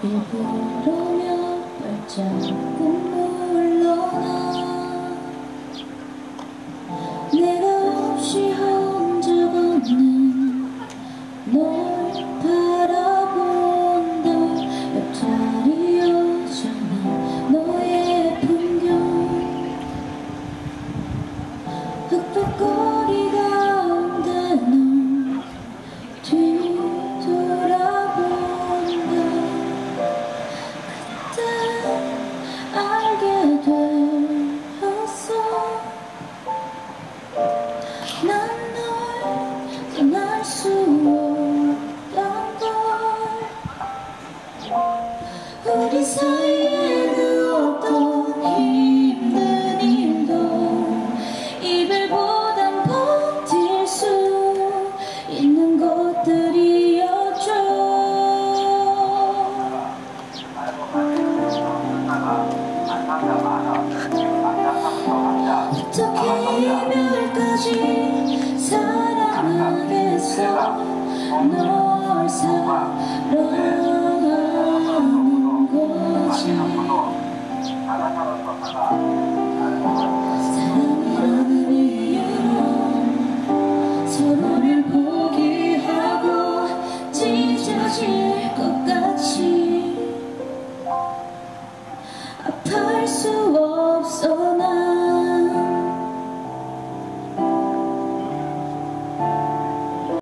일부러 몇 발자국 물러나 내가 없이 혼자 걷는 널 바라본다. 옆자리 여전히 너의 풍경 흑백거리 가운데 넌 뒤돌아본다. 그때 알게 되었어. 난 널 떠날 수 없단 걸. 우리 사이에는 어떤 힘든 일도 이별보단 버틸 수 있는 것들이었죠. 어떻게 이별까지 사랑하겠어. 널 사랑하는 거지. 사랑이라는 이유로 서로를 포기하고 찢어질 것 같이 아파할 수 없어.